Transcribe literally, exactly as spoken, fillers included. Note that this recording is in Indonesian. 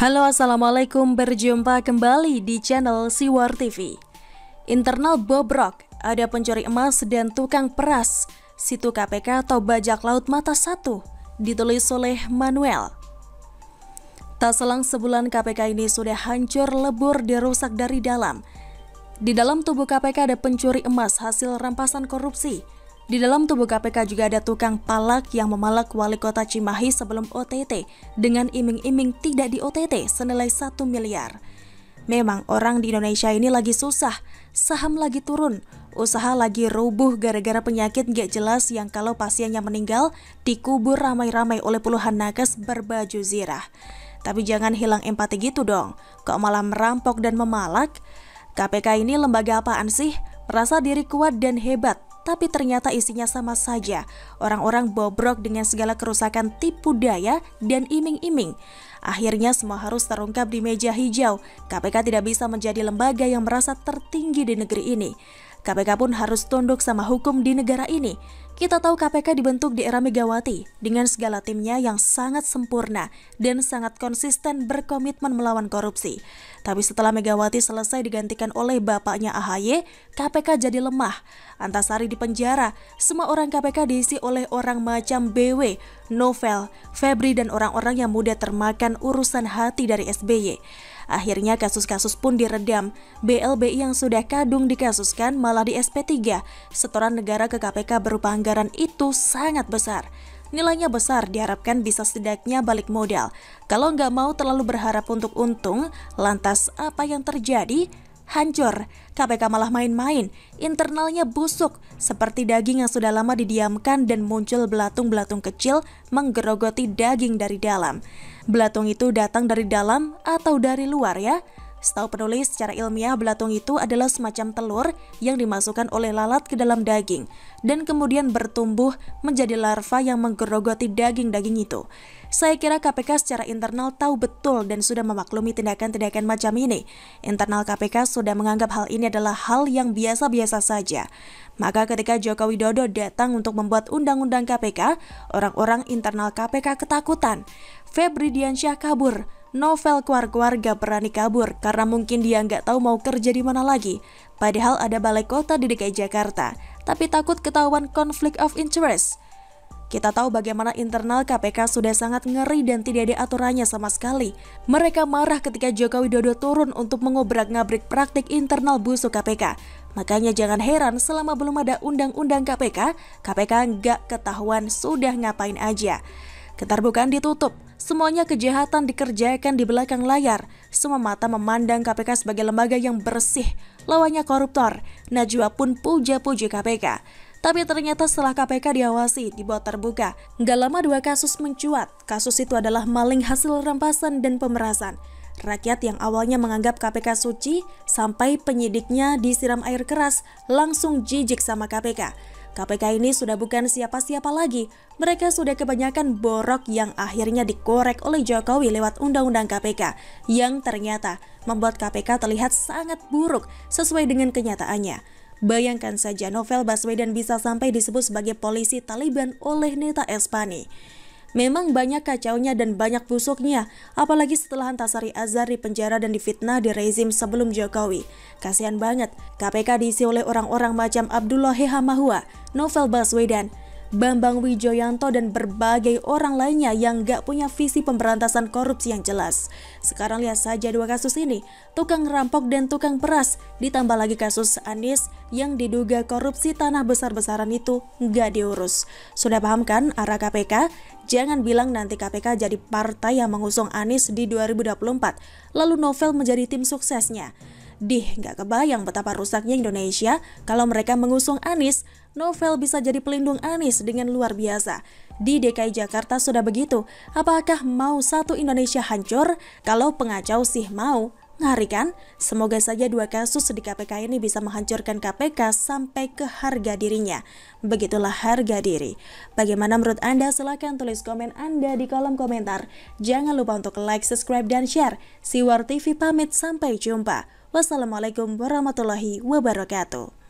Halo, assalamualaikum, berjumpa kembali di channel Siwar T V. Internal bobrok, ada pencuri emas dan tukang peras, situ K P K atau bajak laut mata satu, ditulis oleh Manuel. Tak selang sebulan K P K ini sudah hancur lebur dirusak dari dalam. Di dalam tubuh K P K ada pencuri emas hasil rampasan korupsi. Di dalam tubuh K P K juga ada tukang palak yang memalak wali kota Cimahi sebelum O T T dengan iming-iming tidak di O T T senilai satu miliar. Memang orang di Indonesia ini lagi susah, saham lagi turun, usaha lagi rubuh gara-gara penyakit gak jelas yang kalau pasiennya meninggal dikubur ramai-ramai oleh puluhan nakes berbaju zirah. Tapi jangan hilang empati gitu dong, kok malah merampok dan memalak? K P K ini lembaga apaan sih? Merasa diri kuat dan hebat, tapi ternyata isinya sama saja. Orang-orang bobrok dengan segala kerusakan tipu daya dan iming-iming. Akhirnya semua harus terungkap di meja hijau. K P K tidak bisa menjadi lembaga yang merasa tertinggi di negeri ini. K P K pun harus tunduk sama hukum di negara ini. Kita tahu K P K dibentuk di era Megawati dengan segala timnya yang sangat sempurna dan sangat konsisten berkomitmen melawan korupsi. Tapi setelah Megawati selesai digantikan oleh bapaknya A H Y, K P K jadi lemah. Antasari di penjara, semua orang K P K diisi oleh orang macam B W, Novel, Febri dan orang-orang yang mudah termakan urusan hati dari S B Y. Akhirnya kasus-kasus pun diredam. B L B I yang sudah kadung dikasuskan malah di S P tiga. Setoran negara ke K P K berupa anggaran itu sangat besar. Nilainya besar, diharapkan bisa setidaknya balik modal. Kalau nggak mau terlalu berharap untuk untung, lantas apa yang terjadi? Hancur, K P K malah main-main, internalnya busuk, seperti daging yang sudah lama didiamkan dan muncul belatung-belatung kecil menggerogoti daging dari dalam. Belatung itu datang dari dalam atau dari luar ya? Setahu penulis, secara ilmiah belatung itu adalah semacam telur yang dimasukkan oleh lalat ke dalam daging dan kemudian bertumbuh menjadi larva yang menggerogoti daging-daging itu. Saya kira K P K secara internal tahu betul dan sudah memaklumi tindakan-tindakan macam ini. Internal K P K sudah menganggap hal ini adalah hal yang biasa-biasa saja. Maka ketika Joko Widodo datang untuk membuat undang-undang K P K, orang-orang internal K P K ketakutan. Febri Diansyah kabur. Novel keluar-keluar gak berani kabur karena mungkin dia nggak tahu mau kerja di mana lagi. Padahal ada balai kota di D K I Jakarta, tapi takut ketahuan conflict of interest. Kita tahu bagaimana internal K P K sudah sangat ngeri dan tidak ada aturannya sama sekali. Mereka marah ketika Joko Widodo turun untuk mengobrak-ngabrik praktik internal busuk K P K. Makanya jangan heran selama belum ada undang-undang K P K, K P K nggak ketahuan sudah ngapain aja. Keterbukaan ditutup, semuanya kejahatan dikerjakan di belakang layar. Semua mata memandang K P K sebagai lembaga yang bersih, lawannya koruptor. Najwa pun puja-puji K P K. Tapi ternyata setelah K P K diawasi, dibuat terbuka, nggak lama dua kasus mencuat. Kasus itu adalah maling hasil rampasan dan pemerasan. Rakyat yang awalnya menganggap K P K suci, sampai penyidiknya disiram air keras, langsung jijik sama K P K. K P K ini sudah bukan siapa-siapa lagi. Mereka sudah kebanyakan borok yang akhirnya dikorek oleh Jokowi lewat undang-undang K P K yang ternyata membuat K P K terlihat sangat buruk sesuai dengan kenyataannya. Bayangkan saja Novel Baswedan bisa sampai disebut sebagai polisi Taliban oleh Neta Espani. Memang banyak kacaunya dan banyak busuknya, apalagi setelah Antasari Azhar dipenjara dan difitnah di rezim sebelum Jokowi. Kasihan banget, K P K diisi oleh orang-orang macam Abdullah Hamahua, Novel Baswedan, Bambang Wijoyanto dan berbagai orang lainnya yang gak punya visi pemberantasan korupsi yang jelas. Sekarang lihat saja dua kasus ini, tukang rampok dan tukang peras, ditambah lagi kasus Anies yang diduga korupsi tanah besar-besaran itu gak diurus. Sudah paham kan arah K P K? Jangan bilang nanti K P K jadi partai yang mengusung Anies di dua ribu dua puluh empat, lalu Novel menjadi tim suksesnya. Dih, gak kebayang betapa rusaknya Indonesia kalau mereka mengusung Anies. Novel bisa jadi pelindung Anies dengan luar biasa. Di D K I Jakarta sudah begitu. Apakah mau satu Indonesia hancur? Kalau pengacau sih mau. Ngeri kan? Semoga saja dua kasus di K P K ini bisa menghancurkan K P K sampai ke harga dirinya. Begitulah harga diri. Bagaimana menurut Anda? Silahkan tulis komen Anda di kolom komentar. Jangan lupa untuk like, subscribe, dan share. Siwar T V pamit, sampai jumpa. Wassalamualaikum warahmatullahi wabarakatuh.